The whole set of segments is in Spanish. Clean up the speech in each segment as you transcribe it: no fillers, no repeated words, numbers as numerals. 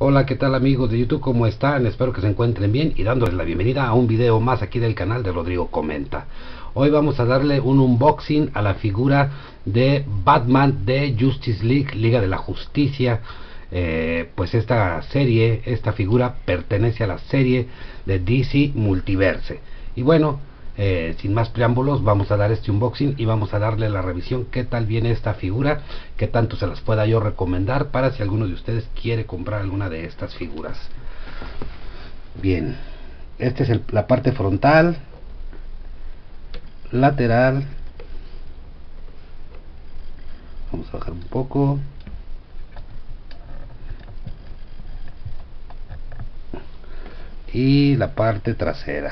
Hola, ¿qué tal amigos de YouTube? ¿Cómo están? Espero que se encuentren bien y dándoles la bienvenida a un video más aquí del canal de Rodrigo Comenta. Hoy vamos a darle un unboxing a la figura de Batman de Justice League, Liga de la Justicia. Pues esta serie, esta figura pertenece a la serie de DC Multiverse. Y bueno, sin más preámbulos, vamos a dar este unboxing y vamos a darle la revisión qué tal viene esta figura, qué tanto se las pueda yo recomendar para si alguno de ustedes quiere comprar alguna de estas figuras. Bien, esta es la parte frontal, lateral. Vamos a bajar un poco. Y la parte trasera.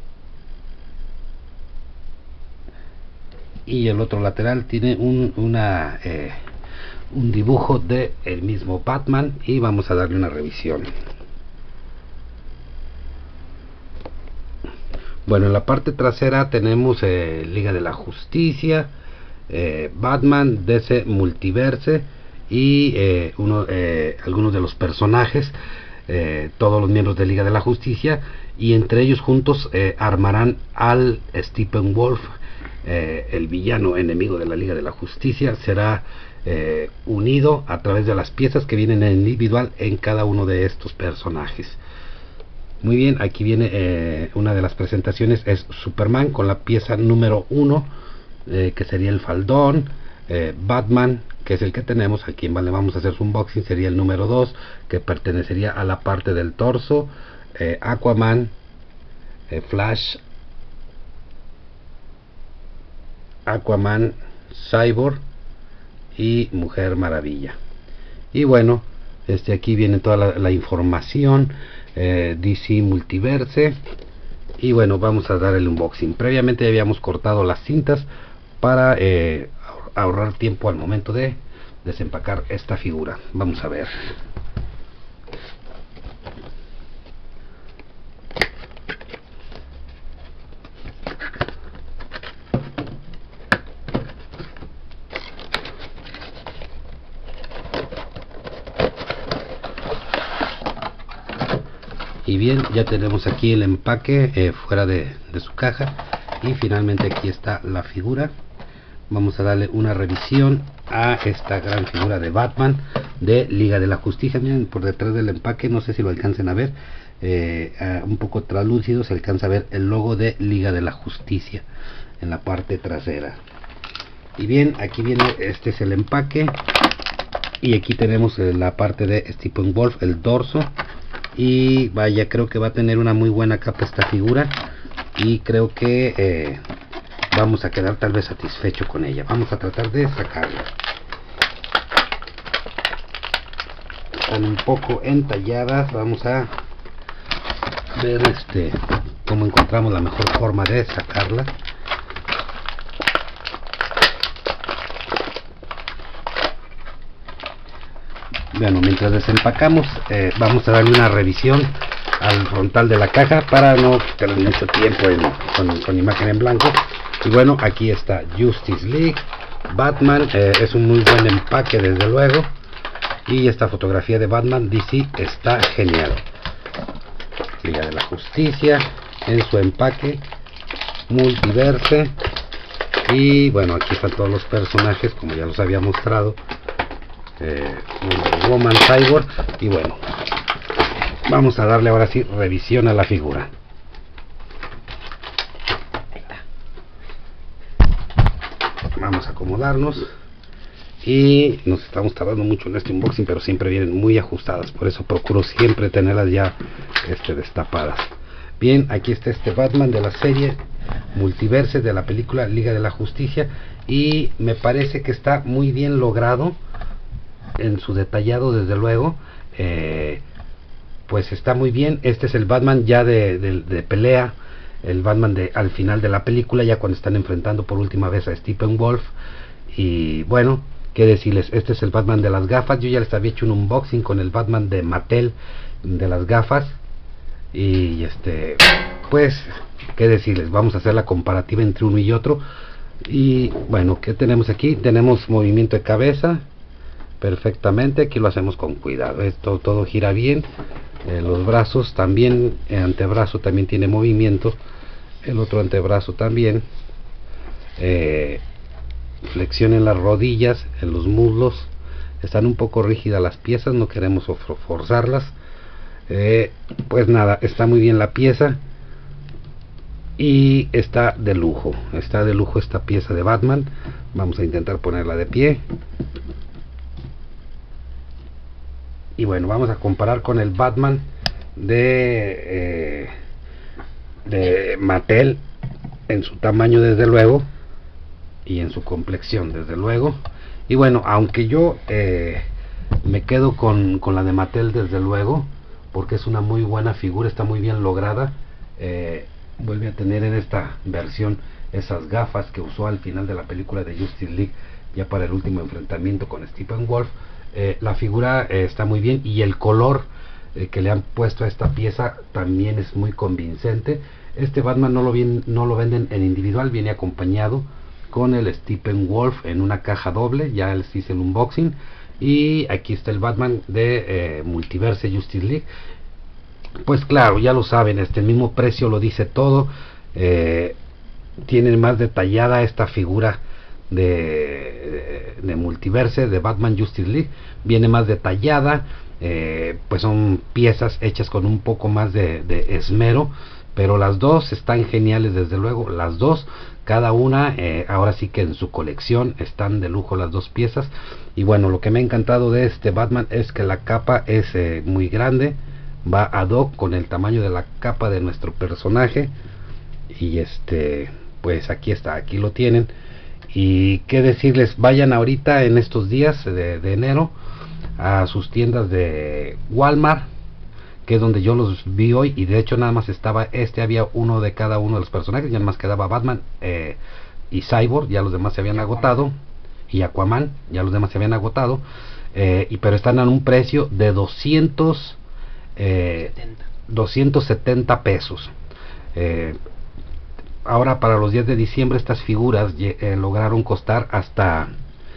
Y el otro lateral tiene un dibujo de el mismo Batman y vamos a darle una revisión. Bueno, en la parte trasera tenemos Liga de la Justicia, Batman, DC Multiverse y algunos de los personajes, todos los miembros de Liga de la Justicia, y entre ellos juntos armarán al Steppenwolf. El villano enemigo de la Liga de la Justicia será unido a través de las piezas que vienen en individual en cada uno de estos personajes. Muy bien, aquí viene una de las presentaciones, es Superman con la pieza número 1, que sería el faldón. Batman, que es el que tenemos aquí, vale, vamos a hacer su unboxing, sería el número 2, que pertenecería a la parte del torso. Aquaman, Flash, Aquaman, Cyborg y Mujer Maravilla. Y bueno, aquí viene toda la información, DC Multiverse. Y bueno, vamos a dar el unboxing. Previamente ya habíamos cortado las cintas para ahorrar tiempo al momento de desempacar esta figura. Vamos a ver. Y bien, ya tenemos aquí el empaque fuera de su caja, y finalmente aquí está la figura. Vamos a darle una revisión a esta gran figura de Batman de Liga de la Justicia. Miren, por detrás del empaque, no sé si lo alcancen a ver, un poco translúcido, se alcanza a ver el logo de Liga de la Justicia en la parte trasera. Y bien, aquí viene, este es el empaque, y aquí tenemos la parte de Steppenwolf, el dorso. Y vaya, creo que va a tener una muy buena capa esta figura, y creo que vamos a quedar tal vez satisfecho con ella. Vamos a tratar de sacarla. Están un poco entalladas. Vamos a ver cómo encontramos la mejor forma de sacarla. Bueno, mientras desempacamos, vamos a darle una revisión al frontal de la caja para no tener mucho tiempo con imagen en blanco. Y bueno, aquí está Justice League, Batman, es un muy buen empaque desde luego, y esta fotografía de Batman DC está genial. Liga de la Justicia en su empaque, Multiverse, y bueno, aquí están todos los personajes como ya los había mostrado. Woman, Cyborg. Y bueno, vamos a darle ahora sí revisión a la figura. Vamos a acomodarnos, y nos estamos tardando mucho en este unboxing, pero siempre vienen muy ajustadas, por eso procuro siempre tenerlas ya destapadas. Bien, aquí está este Batman de la serie Multiverse de la película Liga de la Justicia, y me parece que está muy bien logrado en su detallado, desde luego. Pues está muy bien. Este es el Batman ya de pelea, el Batman al final de la película, ya cuando están enfrentando por última vez a Steppenwolf. Y bueno, qué decirles, este es el Batman de las gafas. Yo ya les había hecho un unboxing con el Batman de Mattel de las gafas, y pues qué decirles, vamos a hacer la comparativa entre uno y otro. Y bueno, ¿qué tenemos aquí? Tenemos movimiento de cabeza, perfectamente. Aquí lo hacemos con cuidado, esto todo gira bien. Los brazos también, el antebrazo también tiene movimiento, el otro antebrazo también. Flexionen las rodillas, en los muslos están un poco rígidas las piezas, no queremos forzarlas. Pues nada, está muy bien la pieza y está de lujo esta pieza de Batman. Vamos a intentar ponerla de pie. Y bueno, vamos a comparar con el Batman de Mattel, en su tamaño desde luego y en su complexión desde luego. Y bueno, aunque yo me quedo con la de Mattel desde luego, porque es una muy buena figura, está muy bien lograda. Vuelve a tener en esta versión esas gafas que usó al final de la película de Justice League, ya para el último enfrentamiento con Steppenwolf. La figura está muy bien, y el color que le han puesto a esta pieza también es muy convincente. Este Batman no lo venden en individual, viene acompañado con el Steppenwolf en una caja doble. Ya les hice el unboxing, y aquí está el Batman de Multiverse Justice League. Pues claro, ya lo saben, el mismo precio lo dice todo. Tienen más detallada esta figura de Multiverse, de Batman Justice League, viene más detallada. Pues son piezas hechas con un poco más de esmero, pero las dos están geniales desde luego, las dos, cada una ahora sí que en su colección están de lujo las dos piezas. Y bueno, lo que me ha encantado de este Batman es que la capa es muy grande, va ad hoc con el tamaño de la capa de nuestro personaje. Y pues aquí está, aquí lo tienen. Y qué decirles, vayan ahorita en estos días de enero a sus tiendas de Walmart, que es donde yo los vi hoy, y de hecho nada más estaba había uno de cada uno de los personajes, ya nada más quedaba Batman y Cyborg, ya los demás se habían agotado, y Aquaman, ya los demás se habían agotado. Pero están a un precio de 270 pesos. Ahora para los días de diciembre estas figuras lograron costar hasta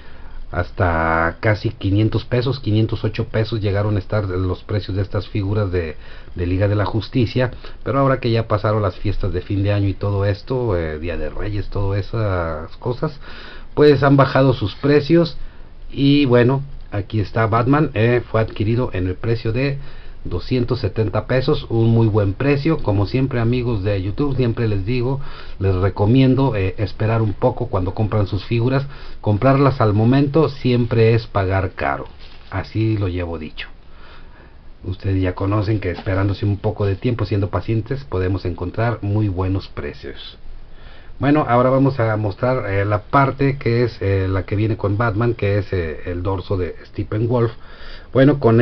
casi 500 pesos, 508 pesos llegaron a estar los precios de estas figuras de Liga de la Justicia. Pero ahora que ya pasaron las fiestas de fin de año y todo esto, Día de Reyes, todas esas cosas, pues han bajado sus precios. Y bueno, aquí está Batman, fue adquirido en el precio de 270 pesos, un muy buen precio. Como siempre, amigos de YouTube, siempre les digo, les recomiendo esperar un poco cuando compran sus figuras. Comprarlas al momento siempre es pagar caro, así lo llevo dicho. Ustedes ya conocen que esperándose un poco de tiempo, siendo pacientes, podemos encontrar muy buenos precios. Bueno, ahora vamos a mostrar la parte que es la que viene con Batman, que es el dorso de Steppenwolf. Bueno, con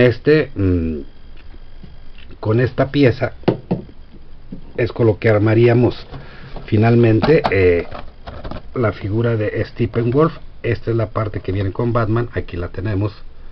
esta pieza es con lo que armaríamos finalmente la figura de Steppenwolf. Esta es la parte que viene con Batman, aquí la tenemos.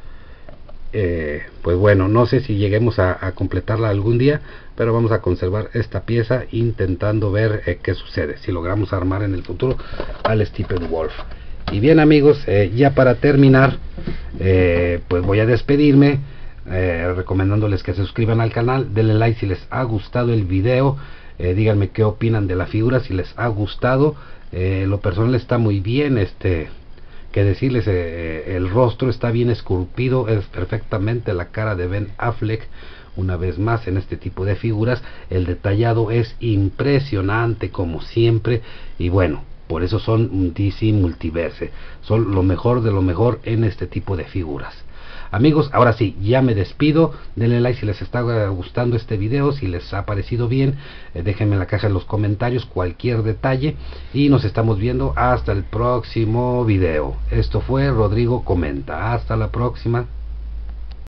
Pues bueno, no sé si lleguemos a completarla algún día, pero vamos a conservar esta pieza intentando ver qué sucede, si logramos armar en el futuro al Steppenwolf. Y bien, amigos, ya para terminar, pues voy a despedirme recomendándoles que se suscriban al canal, denle like si les ha gustado el video, díganme qué opinan de la figura, si les ha gustado. Lo personal está muy bien, que decirles, el rostro está bien esculpido, es perfectamente la cara de Ben Affleck. Una vez más, en este tipo de figuras el detallado es impresionante como siempre, y bueno, por eso son DC Multiverse, son lo mejor de lo mejor en este tipo de figuras. Amigos, ahora sí, ya me despido. Denle like si les está gustando este video, si les ha parecido bien, déjenme en la caja de los comentarios cualquier detalle, y nos estamos viendo hasta el próximo video. Esto fue Rodrigo Comenta, hasta la próxima.